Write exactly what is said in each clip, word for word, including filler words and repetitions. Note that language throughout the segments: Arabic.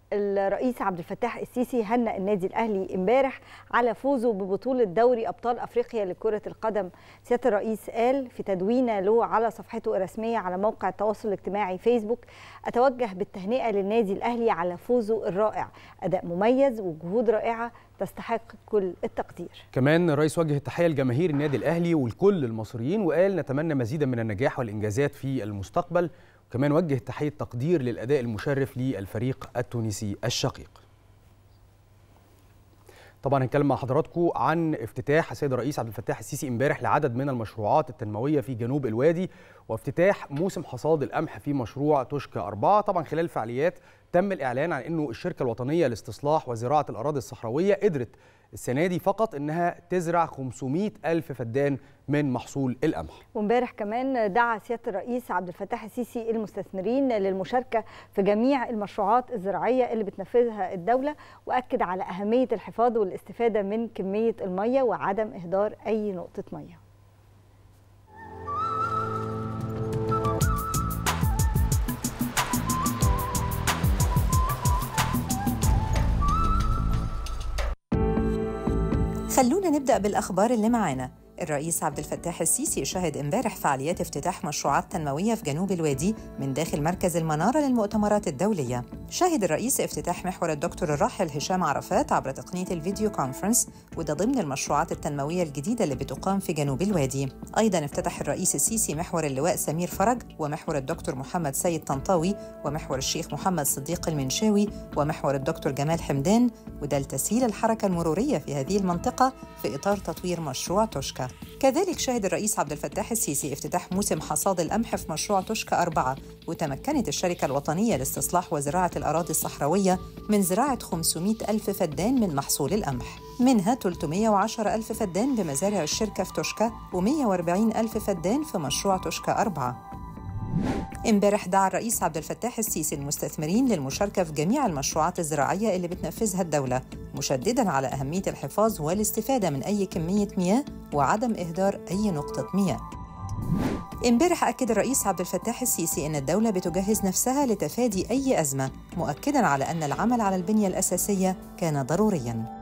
الرئيس عبد الفتاح السيسي هنأ النادي الأهلي امبارح على فوزه ببطولة دوري أبطال أفريقيا لكرة القدم. سيادة الرئيس قال في تدوينه له على صفحته الرسمية على موقع التواصل الاجتماعي فيسبوك: أتوجه بالتهنئة للنادي الأهلي على فوزه الرائع، أداء مميز وجهود رائعة تستحق كل التقدير. كمان الرئيس وجه التحية لجماهير النادي الأهلي ولكل المصريين، وقال نتمنى مزيدا من النجاح والإنجازات في المستقبل. وكمان وجه تحية تقدير للأداء المشرف للفريق التونسي الشقيق. طبعا هنتكلم مع حضراتكم عن افتتاح السيد الرئيس عبد الفتاح السيسي امبارح لعدد من المشروعات التنموية في جنوب الوادي، وافتتاح موسم حصاد القمح في مشروع توشكا أربعة. طبعا خلال الفعاليات تم الإعلان عن أنه الشركة الوطنية لاستصلاح وزراعة الأراضي الصحراوية قدرت السنة دي فقط أنها تزرع خمسمائة ألف فدان من محصول القمح. وامبارح كمان دعا سيادة الرئيس عبد الفتاح السيسي المستثمرين للمشاركة في جميع المشروعات الزراعية اللي بتنفذها الدولة، وأكد على أهمية الحفاظ والاستفادة من كمية المية وعدم إهدار أي نقطة مية. خلونا نبدأ بالأخبار اللي معانا. الرئيس عبد الفتاح السيسي شهد امبارح فعاليات افتتاح مشروعات تنموية في جنوب الوادي من داخل مركز المنارة للمؤتمرات الدولية. شهد الرئيس افتتاح محور الدكتور الراحل هشام عرفات عبر تقنية الفيديو كونفرنس، وده ضمن المشروعات التنموية الجديدة اللي بتقام في جنوب الوادي. أيضاً افتتح الرئيس السيسي محور اللواء سمير فرج، ومحور الدكتور محمد سيد طنطاوي، ومحور الشيخ محمد صديق المنشاوي، ومحور الدكتور جمال حمدان، وده لتسهيل الحركة المرورية في هذه المنطقة في إطار تطوير مشروع توشكا. كذلك شهد الرئيس عبد الفتاح السيسي افتتاح موسم حصاد القمح في مشروع توشكا أربعة، وتمكنت الشركة الوطنية لاستصلاح وزراعة الأراضي الصحراوية من زراعة خمسمائة ألف فدان من محصول القمح، منها ثلاثمائة وعشرة ألف فدان بمزارع الشركة في توشكا ومائة وأربعين ألف فدان في مشروع توشكا أربعة. امبارح دعا الرئيس عبد الفتاح السيسي المستثمرين للمشاركة في جميع المشروعات الزراعية اللي بتنفذها الدولة، مشدداً على أهمية الحفاظ والاستفادة من أي كمية مياه وعدم إهدار أي نقطة مياه. امبارح أكد الرئيس عبد الفتاح السيسي أن الدولة بتجهز نفسها لتفادي أي أزمة، مؤكداً على أن العمل على البنية الأساسية كان ضرورياً.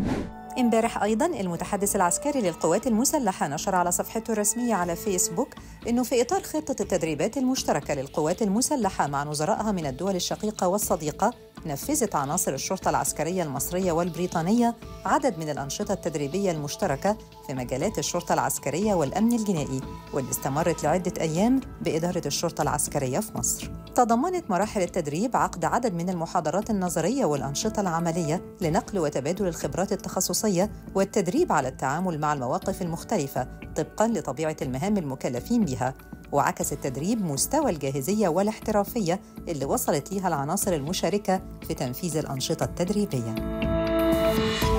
امبارح أيضاً المتحدث العسكري للقوات المسلحة نشر على صفحته الرسمية على فيسبوك إنه في إطار خطة التدريبات المشتركة للقوات المسلحة مع نظرائها من الدول الشقيقة والصديقة، نفذت عناصر الشرطة العسكرية المصرية والبريطانية عدد من الأنشطة التدريبية المشتركة في مجالات الشرطة العسكرية والأمن الجنائي، واللي استمرت لعدة أيام بإدارة الشرطة العسكرية في مصر. تضمنت مراحل التدريب عقد عدد من المحاضرات النظرية والأنشطة العملية لنقل وتبادل الخبرات التخصصية والتدريب على التعامل مع المواقف المختلفة طبقاً لطبيعة المهام المكلفين بها. وعكس التدريب مستوى الجاهزية والاحترافية اللي وصلت ليها العناصر المشاركة في تنفيذ الأنشطة التدريبية.